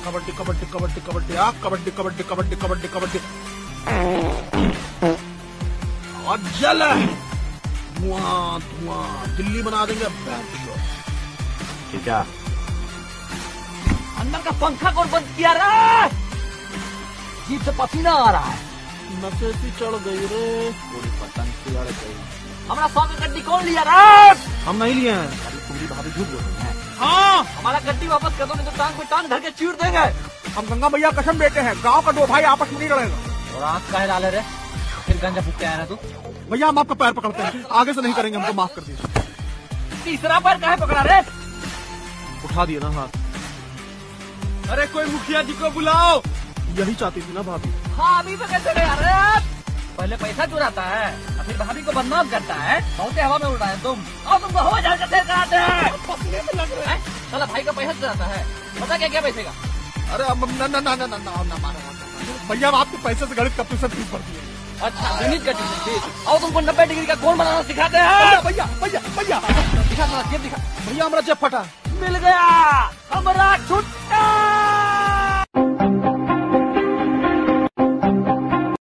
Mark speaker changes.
Speaker 1: कबड्डी कबड्डी कबड्डी कबड्डी आ कबड्डी कबड्डी कबड्डी कबड्डी कबड्डी और जल धुआं धुआं दिल्ली बना देंगे।
Speaker 2: ठीक है,
Speaker 3: अंदर का पंखा कौन बंद किया रे? जीप से पसीना आ रहा है।
Speaker 1: नशेसी चढ़ गई रे।
Speaker 2: पूरी पतंग की अड़ गई।
Speaker 3: हमारा 100 का गड्डी कौन लिया रे?
Speaker 1: हम नहीं लिए हैं।
Speaker 2: पूरी भाभी झूठ बोल रही है।
Speaker 3: हाँ, हमारा गड्डी वापस कर दो, नहीं तो टांग पे टांग धर के चीर देंगे।
Speaker 1: हम गंगा भैया कसम देते हैं, गांव का दो भाई आपस में नहीं लड़ेगा।
Speaker 3: और आँख काहे डाले रे? फिर गंजा फूक के आया ना तू?
Speaker 1: भैया हम आपका पैर पकड़ते हैं, आगे से नहीं करेंगे, हमको माफ कर दीजिए।
Speaker 3: तीसरा पैर काहे पकड़ा रे?
Speaker 1: उठा दिए ना हाथ।
Speaker 2: अरे कोई मुखिया जी को बुलाओ।
Speaker 1: यही चाहती थी ना भाभी।
Speaker 3: हाँ, अभी तो कैसे गया रे? पहले पैसा चुराता है, फिर भाभी को बदनाम करता है। बहुत हवा में उड़ा है तुम, और तुमको हवा जहाज का तेल कराते हैं। साला भाई का पैसा चुराता है, पता क्या क्या पैसे का?
Speaker 1: अरे अब ना भैया, हम आपके पैसे से गणित का ट्यूशन फीस भरती है।
Speaker 3: अच्छा, गणित का ट्यूशन फीस। और तुमको 90 डिग्री का कोण बनाना सिखाते हैं।
Speaker 1: भैया भैया भैया
Speaker 3: दिखा, दिखा
Speaker 1: भैया हमारा जेब फटा।
Speaker 3: मिल गया।